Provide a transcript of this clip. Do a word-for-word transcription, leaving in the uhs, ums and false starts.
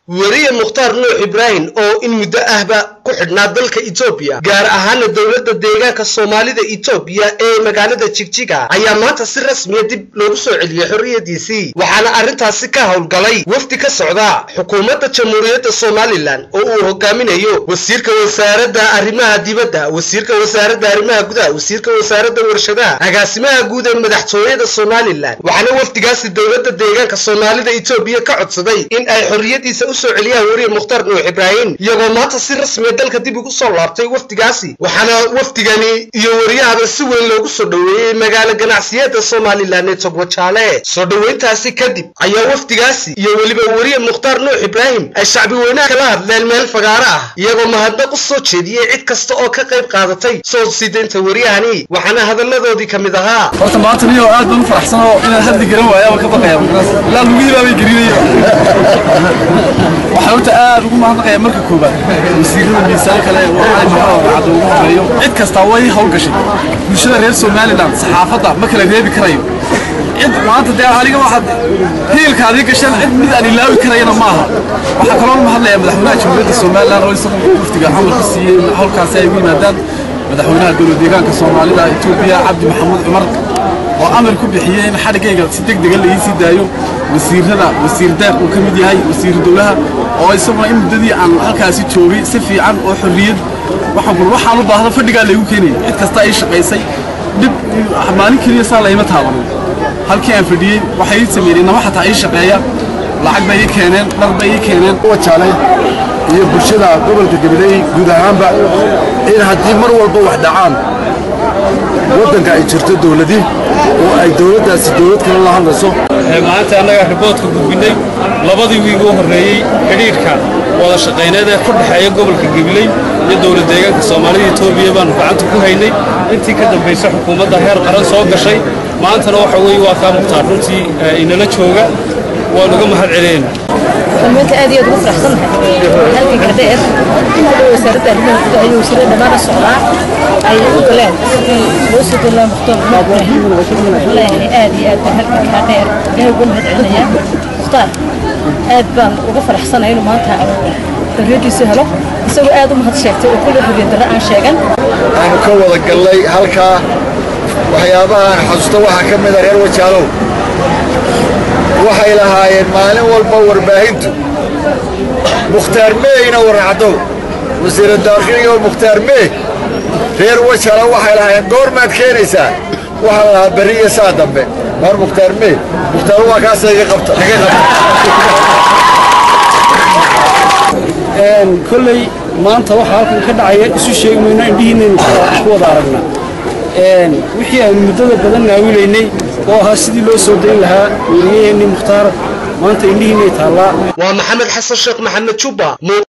وريه مختار نوح إبراهيم أو إن مدة أهبة كحدنا دلك إثيوبيا جار أهان الدولة الديجان كالصومالي دا إثيوبيا أي مقالة دا تشيكتشيكا أيامات السر رسمية دي لوبسو عليا حرية دي سي وحانا أرنتها سكاها والقلي وفتك السعوداء حكومة جمهورية الصومالي لان أو هقامين أيو وسيرك وسارة أرمها ديبدا وسيرك وسارة أرمها جودا وسيرك وسارة ورشدا أقاسمها جودا مدحتوية الصومالي لان وحنا وفتقاس الدولة الديجان كالصومالي دا إثيوبيا كعد صدي إن أي حرية دي سأسو عليها وريه مختار نوح إبراهيم يومات السر رسمية دلك دي بيقول صلابتي وفتقاسي وحنا وفتقاني يوريها بسوين لوgu soo dhaweeyay magaala ganacsiyada Soomaaliland ee Togwachale soo dhaweyntaasi kadib ayaa waftigaasi iyo waliba wariye Mukhtaar Nuux Ibrahim ay shacbi weynaha kala hadleen meel fagaara ah iyagoo mahadnaq u soo jeediyay cid kasta oo ka qayb qaadatay soo sideenta wariyahani waxana hadaladoodii kamid ahaa horta maanta niyo aad baan faraxsan oo inaan hadda garan waayo ka baqaya la lugihi baa gariinayo waxa uu aad ugu mahadnaqaya marka koobaad wasiirada miisaan kale oo ay maxaa ugu horeeyo cid kasta way hawl gashay bulshada reer Soomaaliland saxaafada ma kala reebi karayo cid maanta daa haliga waxad hiilka adiga gashan cid mid aan ilaawi karayna maaha waxa kale oo mahadlaya madaxweynaha jamhuuriyadda Soomaaliland oo isagu waftiga xamalka siiyay halkaas ay yimaadaan madaxweynaha dowladda deegaanka Soomaalida Itoobiya Cabdi Maxamuud Cumar oo amar ku bixiyay in xadhigayga si degdeg ah la ii sii daayo wasiirada wasiir deeq uu kamid yahay wasiir dowlaha oo isagu in muddadii aan halkaas joogay si fiican oo xorriyad waxaan ku waxaan u baahdo fadhiga lagu keenay cid kasta ay shaqeysay dib maalin kaliya saa layma taaban halkii aan fadhiyay waxay sameeyeen waxa taa ay shaqeeya lacag bay keeneen dhar bay keeneen wajaalay iyo bulshada gobolka Gabiley guud ahaanba in hadii mar walba wax dhacaan wadanka ay jirto dawladii oo ay dawladdaasi dawlad kale la hadlayso maanta anaga riboodka gudbinay labadii wiig oo horeeyay xiriirka wada shaqeynada ee ku dhaxeeya gobolka Gabiley iyo dawladda deegaanka Soomaaliya Itoobiya baan gacanta ku haynay intii ka dambeysay xukuumadda heer qaran soo gashay maantana waxa weeye waa ka Mukhtaar runtii inala jooga waa laga mahad celinayna المنطقة هذه يدخل في حصنها هذه كدائر وسارت أهلها أي وسيلة دمار الصعراء أي وكلام وصلت الله مختار لا يعني آدي آد هذه كدائر له يقوم هذا عليا مختار آد بان وقفر حصن عينه ما تها الريدي سهله يسوي آد وما هتشكت وكل الريدي درع عن شيئا أنا كوض قال لي هلكا وحيابها حصتوها كم من غير وجهه waxay lahaayeen maalin walba warbaahintu Mukhtaar Meeyna waracdo wasiir daaqiliga Mukhtaar Meey reer wajala waxay lahaayeen goormaad keenaysaa waxa la bariye saa dambe mar Mukhtaar Meey Mukhtaar waa kaas ay qabta laga qabta een kulay maanta waxa halkan ka dhacaya isu sheegmayna indhihiinaynu ku wada aragnaa een wixii aan muddada badan naawilaynay oo ha sidii loo soo deyn lahaa wariyayni Mukhtaar maanta indhihiinay taala waa Maxamed Xasan Sheekh Maxamed Juba.